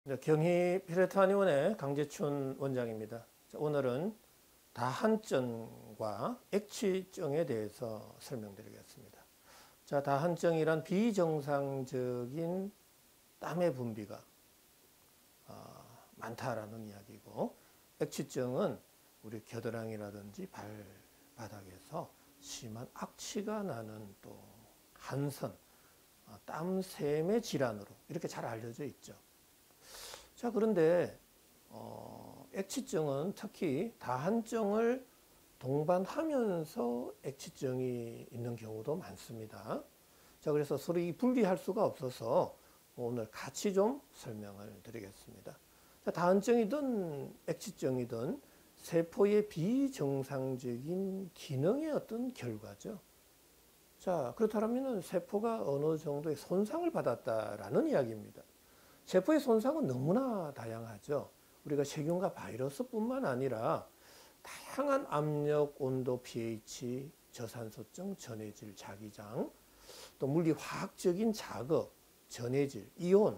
경희 피레타니원의 강재춘 원장입니다. 자, 오늘은 다한증과 액취증에 대해서 설명드리겠습니다. 자, 다한증이란 비정상적인 땀의 분비가 많다라는 이야기고, 액취증은 우리 겨드랑이라든지 발바닥에서 심한 악취가 나는 또 한선, 땀샘의 질환으로 이렇게 잘 알려져 있죠. 자, 그런데 액취증은 특히 다한증을 동반하면서 액취증이 있는 경우도 많습니다. 자, 그래서 서로 분리할 수가 없어서 오늘 같이 좀 설명을 드리겠습니다. 자, 다한증이든 액취증이든 세포의 비정상적인 기능의 어떤 결과죠. 자, 그렇다면 세포가 어느 정도의 손상을 받았다라는 이야기입니다. 세포의 손상은 너무나 다양하죠. 우리가 세균과 바이러스뿐만 아니라 다양한 압력, 온도, pH, 저산소증, 전해질, 자기장, 또 물리화학적인 자극, 전해질, 이온,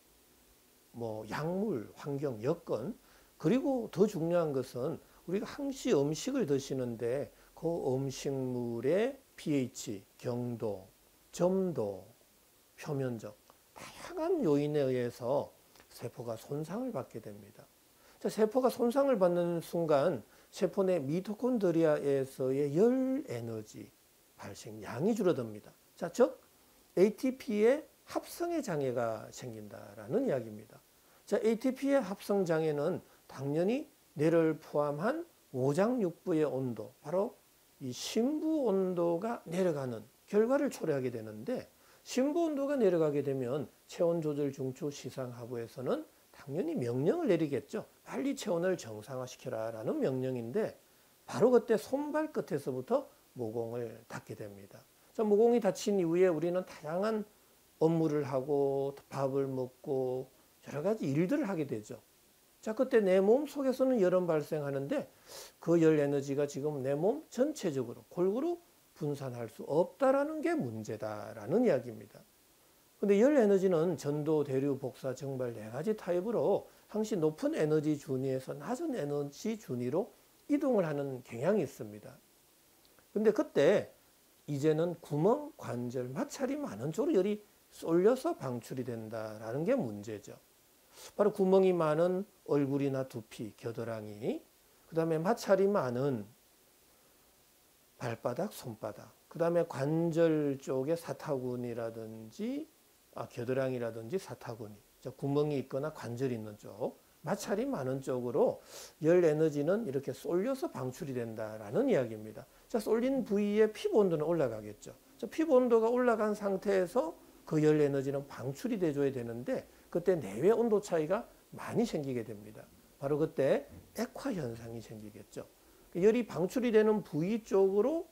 약물, 환경, 여건, 그리고 더 중요한 것은 우리가 항시 음식을 드시는데 그 음식물의 pH, 경도, 점도, 표면적 다양한 요인에 의해서 세포가 손상을 받게 됩니다. 자, 세포가 손상을 받는 순간 세포 내 미토콘드리아에서의 열 에너지 발생량이 줄어듭니다. 자, 즉 ATP의 합성의 장애가 생긴다라는 이야기입니다. 자, ATP의 합성 장애는 당연히 뇌를 포함한 오장육부의 온도, 바로 이 심부 온도가 내려가는 결과를 초래하게 되는데, 심부 온도가 내려가게 되면 체온 조절 중추 시상하부에서는 당연히 명령을 내리겠죠. 빨리 체온을 정상화시켜라 라는 명령인데, 바로 그때 손발 끝에서부터 모공을 닫게 됩니다. 자, 모공이 닫힌 이후에 우리는 다양한 업무를 하고 밥을 먹고 여러 가지 일들을 하게 되죠. 자, 그때 내 몸 속에서는 열은 발생하는데 그 열 에너지가 지금 내 몸 전체적으로 골고루 분산할 수 없다라는 게 문제다라는 이야기입니다. 근데 열 에너지는 전도, 대류, 복사, 정발 네 가지 타입으로 항시 높은 에너지 준위에서 낮은 에너지 준위로 이동을 하는 경향이 있습니다. 근데 그때 이제는 구멍, 관절, 마찰이 많은 쪽으로 열이 쏠려서 방출이 된다라는 게 문제죠. 바로 구멍이 많은 얼굴이나 두피, 겨드랑이, 그 다음에 마찰이 많은 발바닥, 손바닥, 그 다음에 관절 쪽에 사타구니라든지 겨드랑이라든지 사타구니, 구멍이 있거나 관절이 있는 쪽, 마찰이 많은 쪽으로 열 에너지는 이렇게 쏠려서 방출이 된다라는 이야기입니다. 자, 쏠린 부위의 피부 온도는 올라가겠죠. 자, 피부 온도가 올라간 상태에서 그 열 에너지는 방출이 돼줘야 되는데 그때 내외 온도 차이가 많이 생기게 됩니다. 바로 그때 액화 현상이 생기겠죠. 열이 방출이 되는 부위 쪽으로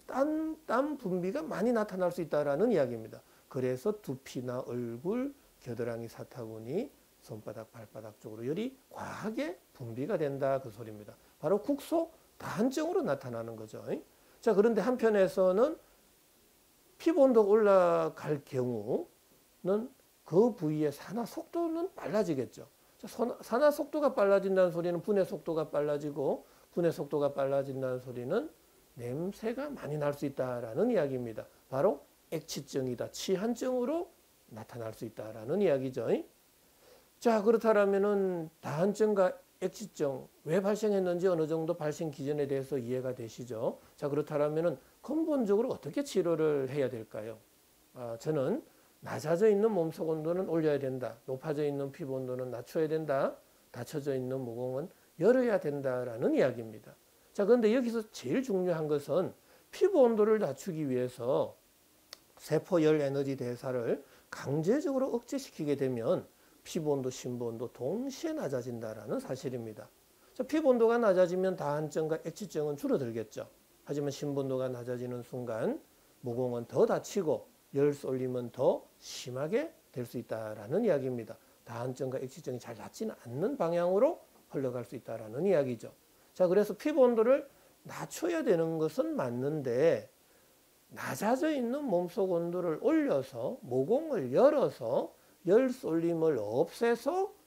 땀 분비가 많이 나타날 수 있다는 이야기입니다. 그래서 두피나 얼굴, 겨드랑이, 사타구니, 손바닥, 발바닥 쪽으로 열이 과하게 분비가 된다, 그 소리입니다. 바로 국소 다한증으로 나타나는 거죠. 자, 그런데 한편에서는 피부 온도가 올라갈 경우는 그 부위의 산화 속도는 빨라지겠죠. 자, 산화 속도가 빨라진다는 소리는 분해 속도가 빨라지고, 분해 속도가 빨라진다는 소리는 냄새가 많이 날 수 있다라는 이야기입니다. 바로 액취증이다, 취한증으로 나타날 수 있다라는 이야기죠. 자, 그렇다면은 다한증과 액취증 왜 발생했는지 어느 정도 발생 기전에 대해서 이해가 되시죠? 자, 그렇다면은 근본적으로 어떻게 치료를 해야 될까요? 저는 낮아져 있는 몸속 온도는 올려야 된다, 높아져 있는 피부 온도는 낮춰야 된다, 닫혀져 있는 모공은 열어야 된다라는 이야기입니다. 자, 그런데 여기서 제일 중요한 것은 피부 온도를 낮추기 위해서 세포 열 에너지 대사를 강제적으로 억제시키게 되면 피부 온도, 심부 온도 동시에 낮아진다라는 사실입니다. 자, 피부 온도가 낮아지면 다한증과 액취증은 줄어들겠죠. 하지만 심부 온도가 낮아지는 순간 모공은 더 닫히고 열 쏠림은 더 심하게 될 수 있다라는 이야기입니다. 다한증과 액취증이 잘 낫지는 않는 방향으로 흘러갈 수 있다라는 이야기죠. 자, 그래서 피부 온도를 낮춰야 되는 것은 맞는데 낮아져 있는 몸속 온도를 올려서 모공을 열어서 열 쏠림을 없애서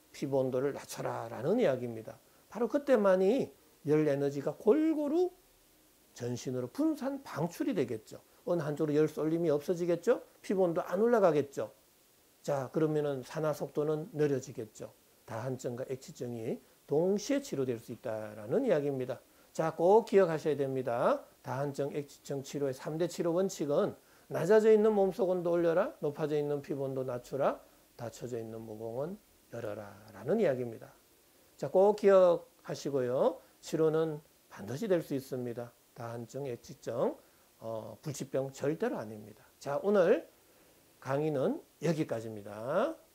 피부 온도를 낮춰라 라는 이야기입니다. 바로 그때만이 열 에너지가 골고루 전신으로 분산 방출이 되겠죠. 어느 한쪽으로 열 쏠림이 없어지겠죠. 피부 온도 안 올라가겠죠. 자, 그러면은 산화 속도는 느려지겠죠. 다한증과 액취증이 동시에 치료될 수 있다라는 이야기입니다. 자, 꼭 기억하셔야 됩니다. 다한증, 액취증 치료의 3대 치료 원칙은 낮아져 있는 몸속 온도 올려라, 높아져 있는 피부 온도 낮추라, 닫혀져 있는 모공은 열어라 라는 이야기입니다. 자, 꼭 기억하시고요. 치료는 반드시 될 수 있습니다. 다한증, 액취증, 불치병 절대로 아닙니다. 자, 오늘 강의는 여기까지입니다.